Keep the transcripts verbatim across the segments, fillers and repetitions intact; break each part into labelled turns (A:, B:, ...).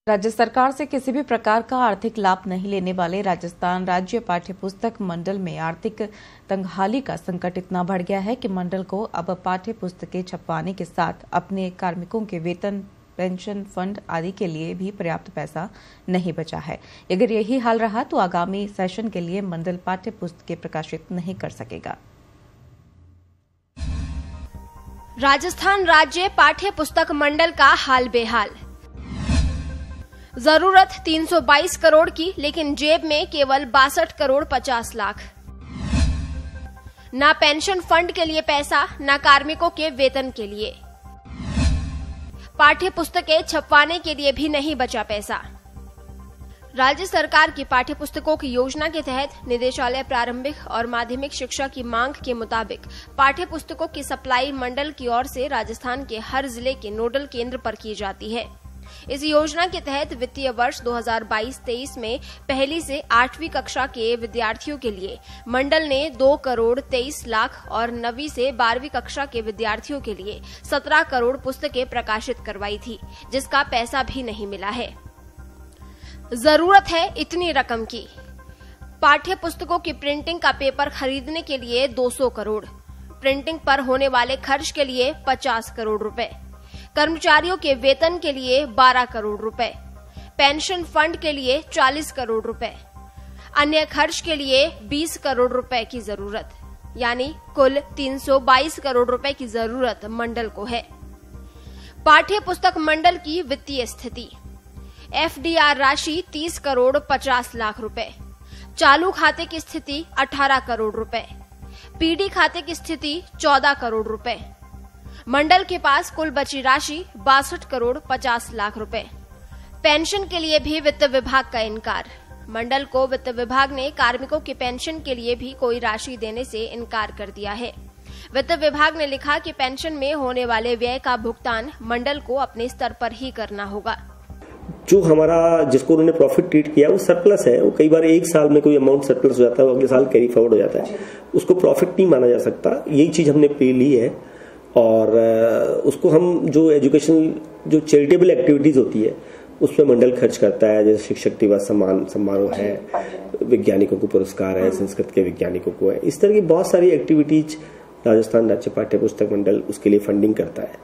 A: राज्य सरकार से किसी भी प्रकार का आर्थिक लाभ नहीं लेने वाले राजस्थान राज्य पाठ्य पुस्तक मंडल में आर्थिक तंगहाली का संकट इतना बढ़ गया है कि मंडल को अब पाठ्य पुस्तकें छपवाने के साथ अपने कार्मिकों के वेतन, पेंशन फंड आदि के लिए भी पर्याप्त पैसा नहीं बचा है। अगर यही हाल रहा तो आगामी सेशन के लिए मंडल पाठ्य पुस्तकें प्रकाशित नहीं कर सकेगा।
B: राजस्थान राज्य पाठ्य पुस्तक मंडल का हाल बेहाल। जरूरत तीन सौ बाईस करोड़ की, लेकिन जेब में केवल बासठ करोड़ पचास लाख। ना पेंशन फंड के लिए पैसा, ना कार्मिकों के वेतन के लिए। पाठ्य पुस्तकें छपवाने के लिए भी नहीं बचा पैसा। राज्य सरकार की पाठ्य पुस्तकों की योजना के तहत निदेशालय प्रारंभिक और माध्यमिक शिक्षा की मांग के मुताबिक पाठ्य पुस्तकों की सप्लाई मंडल की ओर से राजस्थान के हर जिले के नोडल केंद्र पर की जाती है। इस योजना के तहत वित्तीय वर्ष दो हज़ार बाईस तेईस में पहली से आठवीं कक्षा के विद्यार्थियों के लिए मंडल ने दो करोड़ तेईस लाख और नवीं से बारहवीं कक्षा के विद्यार्थियों के लिए सत्रह करोड़ पुस्तकें प्रकाशित करवाई थी, जिसका पैसा भी नहीं मिला है। जरूरत है इतनी रकम की। पाठ्य पुस्तकों की प्रिंटिंग का पेपर खरीदने के लिए दो सौ करोड़, प्रिंटिंग पर होने वाले खर्च के लिए पचास करोड़ रुपए, कर्मचारियों के वेतन के लिए बारह करोड़ रुपए, पेंशन फंड के लिए चालीस करोड़ रुपए, अन्य खर्च के लिए बीस करोड़ रुपए की जरूरत, यानी कुल तीन सौ बाईस करोड़ रुपए की जरूरत मंडल को है। पाठ्य पुस्तक मंडल की वित्तीय स्थिति: एफडीआर राशि तीस करोड़ पचास लाख रुपए, चालू खाते की स्थिति अठारह करोड़ रुपए, पीडी खाते की स्थिति चौदह करोड़ रुपए। मंडल के पास कुल बची राशि बासठ करोड़ पचास लाख रुपए। पेंशन के लिए भी वित्त विभाग का इनकार। मंडल को वित्त विभाग ने कार्मिकों की पेंशन के लिए भी कोई राशि देने से इनकार कर दिया है। वित्त विभाग ने लिखा कि पेंशन में होने वाले व्यय का भुगतान मंडल को अपने स्तर पर ही करना होगा।
C: जो हमारा जिसको उन्होंने प्रॉफिट ट्रीट किया वो सरप्लस है। वो कई बार एक साल में कोई अमाउंट सरप्लस हो जाता है, अगले साल कैरी फॉरवर्ड हो जाता है, उसको प्रॉफिट नहीं माना जा सकता। यही चीज हमने पे ली है और उसको हम जो एजुकेशन जो चैरिटेबल एक्टिविटीज होती है उसमें मंडल खर्च करता है। जैसे शिक्षक दिवस सम्मान समारोह है, वैज्ञानिकों को पुरस्कार है, संस्कृत के वैज्ञानिकों को है, इस तरह की बहुत सारी एक्टिविटीज राजस्थान राज्य पाठ्य पुस्तक मंडल उसके लिए फंडिंग करता है।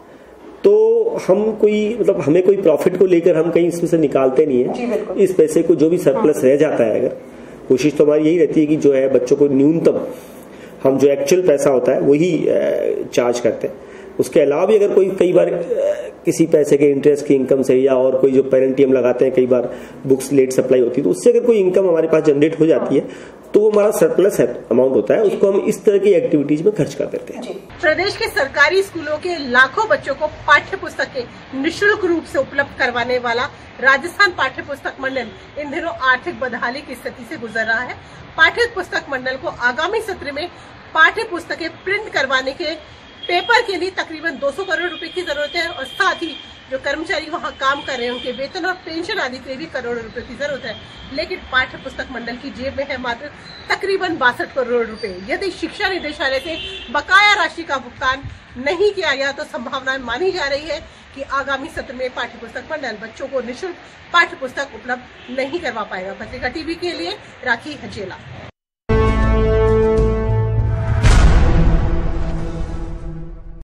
C: तो हम कोई मतलब हमें कोई प्रॉफिट को लेकर हम कहीं इसमें से निकालते नहीं है। इस पैसे को जो भी सरप्लस रह जाता है, अगर कोशिश तो हमारी यही रहती है कि जो है बच्चों को न्यूनतम हम जो एक्चुअल पैसा होता है वही चार्ज करते हैं। उसके अलावा भी अगर कोई कई बार किसी पैसे के इंटरेस्ट की इनकम से या और कोई जो पेरेंटियम लगाते हैं, कई बार बुक्स लेट सप्लाई होती है, तो उससे अगर कोई इनकम हमारे पास जनरेट हो जाती है तो वो हमारा सरप्लस अमाउंट होता है, उसको हम इस तरह की एक्टिविटीज में खर्च कर देते हैं।
D: प्रदेश के सरकारी स्कूलों के लाखों बच्चों को पाठ्य पुस्तकें निःशुल्क रूप से उपलब्ध करवाने वाला राजस्थान पाठ्य पुस्तक मंडल इन दिनों आर्थिक बदहाली की स्थिति से गुजर रहा है। पाठ्य पुस्तक मंडल को आगामी सत्र में पाठ्य पुस्तकें प्रिंट करवाने के पेपर के लिए तकरीबन दो सौ करोड़ रुपए की जरूरत है और साथ ही जो कर्मचारी वहां काम कर रहे हैं उनके वेतन और पेंशन आदि के लिए भी करोड़ों रुपए की जरूरत है। लेकिन पाठ्य पुस्तक मंडल की जेब में है मात्र तकरीबन बासठ करोड़ रुपए। यदि शिक्षा निदेशालय से बकाया राशि का भुगतान नहीं किया गया तो संभावना मानी जा रही है कि आगामी सत्र में पाठ्य पुस्तक मंडल बच्चों को निःशुल्क पाठ्य पुस्तक उपलब्ध नहीं करवा पाएगा। पत्रिका टीवी के लिए राखी हचेला।